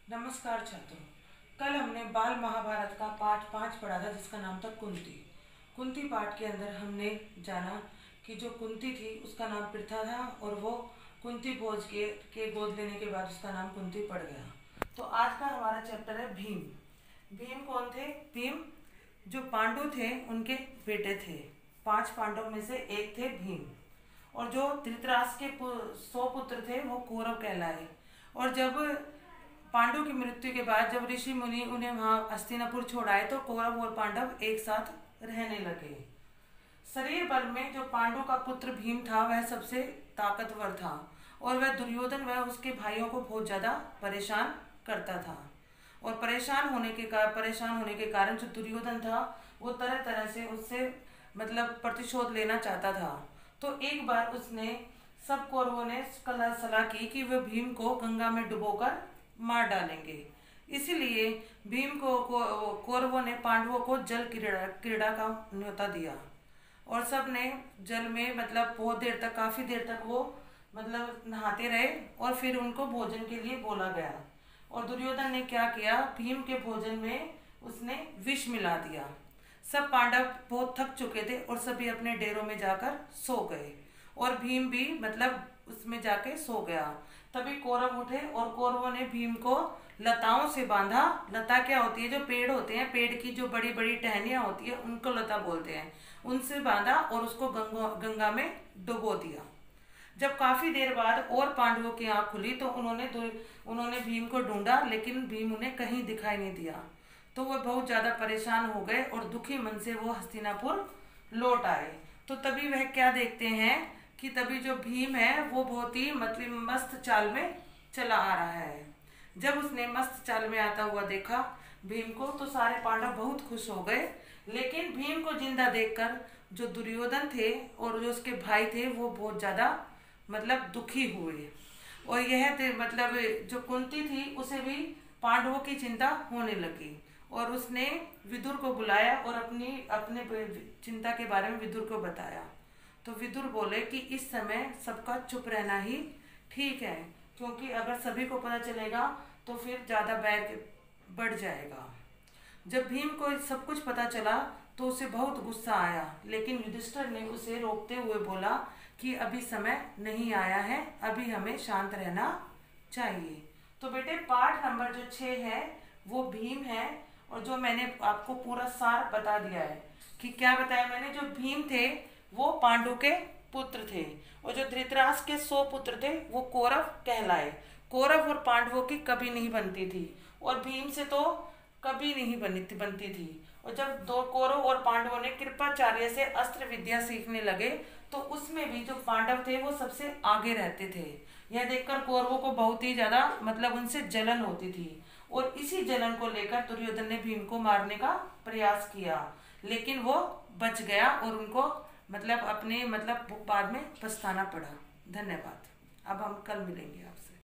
नमस्कार छात्रों। कल हमने बाल महाभारत का पाठ 5 पढ़ा था जिसका नाम था कुंती। कुंती पाठ के अंदर हमने जाना कि जो कुंती थी उसका नाम प्रथा था और वो कुंती भोज के गोद लेने के बाद उसका नाम कुंती पड़ गया। तो आज का हमारा चैप्टर है भीम। भीम कौन थे? भीम जो पांडु थे उनके बेटे थे। 5 पांडवों में से एक थे भीम। और जो धृतराष्ट्र के 100 पुत्र थे वो कौरव कहलाए। और जब पांडु की मृत्यु के बाद जब ऋषि मुनि उन्हें वहां हस्तिनापुर छोड़ाए तो कौरव और पांडव एक साथ रहने लगे। शरीर बल में जो पांडु का पुत्र भीम था वह सबसे ताकतवर था और वह दुर्योधन व उसके भाइयों को बहुत ज्यादा परेशान करता था। और परेशान होने के कारण जो दुर्योधन था वो तरह तरह से उससे प्रतिशोध लेना चाहता था। तो एक बार उसने सब कौरवों ने सलाह की कि वे भीम को गंगा में डुबोकर मार डालेंगे। इसीलिए भीम को कौरवों ने पांडवों को जल क्रीड़ा का न्योता दिया और सब ने जल में बहुत देर तक, काफी देर तक वो नहाते रहे और फिर उनको भोजन के लिए बोला गया। और दुर्योधन ने क्या किया, भीम के भोजन में उसने विष मिला दिया। सब पांडव बहुत थक चुके थे और सभी अपने डेरों में जाकर सो गए और भीम भी उसमें जाके सो गया। तभी कौरव उठे और कौरवों ने भीम को लताओं से बांधा। लता क्या होती है? जो पेड़ होते हैं, पेड़ की जो बड़ी बड़ी टहनियां होती है उनको लता बोलते हैं। उनसे बांधा और उसको गंगा में डुबो दिया। जब काफी देर बाद और पांडवों की आंख खुली तो उन्होंने भीम को ढूंढा, लेकिन भीम उन्हें कहीं दिखाई नहीं दिया। तो वह बहुत ज्यादा परेशान हो गए और दुखी मन से वो हस्तिनापुर लौट आए। तो तभी वह क्या देखते हैं कि तभी जो भीम है वो बहुत ही मस्त चाल में चला आ रहा है। जब उसने मस्त चाल में आता हुआ देखा भीम को तो सारे पांडव बहुत खुश हो गए। लेकिन भीम को जिंदा देखकर जो दुर्योधन थे और जो उसके भाई थे वो बहुत ज्यादा दुखी हुए। और यह जो कुंती थी उसे भी पांडवों की चिंता होने लगी और उसने विदुर को बुलाया और अपने चिंता के बारे में विदुर को बताया। तो विदुर बोले कि इस समय सबका चुप रहना ही ठीक है, क्योंकि अगर सभी को पता चलेगा तो फिर ज्यादा बैर बढ़ जाएगा। जब भीम को सब कुछ पता चला तो उसे बहुत गुस्सा आया, लेकिन युधिष्ठिर ने उसे रोकते हुए बोला कि अभी समय नहीं आया है, अभी हमें शांत रहना चाहिए। तो बेटे पाठ नंबर जो 6 है वो भीम है और जो मैंने आपको पूरा सार बता दिया है कि क्या बताया मैंने। जो भीम थे वो पांडु के पुत्र थे और जो धृतराष्ट्र के 100 पुत्र थे वो कौरव कहलाए। कौरव और पांडवों की कभी नहीं बनती थी और भीम से तो कभी नहीं बनती थी। और जब दो कौरव और पांडवों ने कृपाचार्य से अस्त्र विद्या सीखने लगे तो उसमें भी जो पांडव थे वो सबसे आगे रहते थे। यह देखकर कौरवों को बहुत ही ज्यादा उनसे जलन होती थी और इसी जलन को लेकर दुर्योधन ने भीम को मारने का प्रयास किया, लेकिन वो बच गया और उनको अपने बाद में पछताना पड़ा। धन्यवाद। अब हम कल मिलेंगे आपसे।